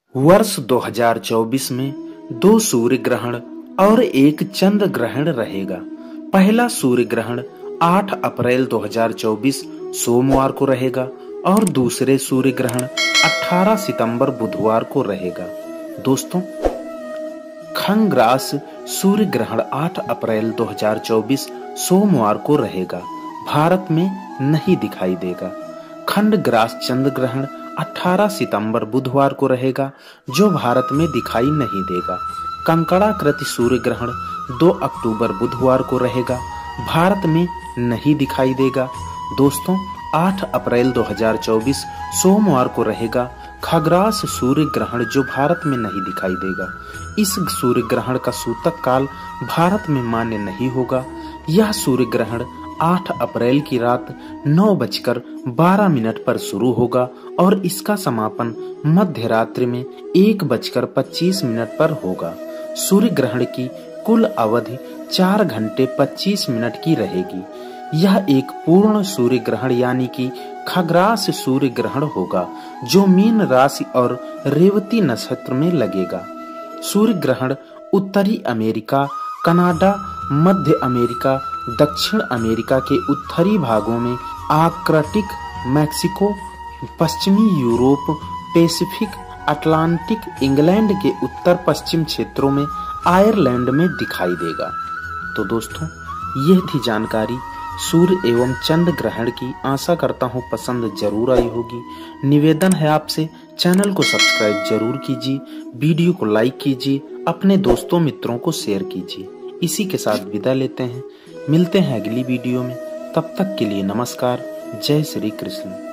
वर्ष 2024 में 2 सूर्य ग्रहण और 1 चंद्र ग्रहण रहेगा। पहला सूर्य ग्रहण 8 अप्रैल 2024 सोमवार को रहेगा और दूसरे सूर्य ग्रहण 18 सितंबर बुधवार को रहेगा। दोस्तों, खंग्रास सूर्य ग्रहण 8 अप्रैल 2024 सोमवार को रहेगा, भारत में नहीं दिखाई देगा। खंडग्रास चंद्र ग्रहण 18 सितंबर बुधवार को रहेगा, जो भारत में दिखाई नहीं देगा। कंकड़ाकृति सूर्य ग्रहण 2 अक्टूबर बुधवार को रहेगा, भारत में नहीं दिखाई देगा। दोस्तों, 8 अप्रैल 2024 सोमवार को रहेगा खग्रास सूर्य ग्रहण, जो भारत में नहीं दिखाई देगा। इस सूर्य ग्रहण का सूतक काल भारत में मान्य नहीं होगा। यह सूर्य ग्रहण 8 अप्रैल की रात 9:12 पर शुरू होगा और इसका समापन मध्य रात्रि में 1:25 पर होगा। सूर्य ग्रहण की कुल अवधि 4 घंटे 25 मिनट की रहेगी। यह एक पूर्ण सूर्य ग्रहण यानी कि खग्रास सूर्य ग्रहण होगा, जो मीन राशि और रेवती नक्षत्र में लगेगा। सूर्य ग्रहण उत्तरी अमेरिका, कनाडा, मध्य अमेरिका, दक्षिण अमेरिका के उत्तरी भागों में, आर्कटिक, मैक्सिको, पश्चिमी यूरोप, पैसिफिक, अटलांटिक, इंग्लैंड के उत्तर पश्चिम क्षेत्रों में, आयरलैंड में दिखाई देगा। तो दोस्तों, यह थी जानकारी सूर्य एवं चंद्र ग्रहण की। आशा करता हूँ पसंद जरूर आई होगी। निवेदन है आपसे, चैनल को सब्सक्राइब जरूर कीजिए, वीडियो को लाइक कीजिए, अपने दोस्तों मित्रों को शेयर कीजिए। इसी के साथ विदा लेते हैं, मिलते हैं अगली वीडियो में। तब तक के लिए नमस्कार। जय श्री कृष्ण।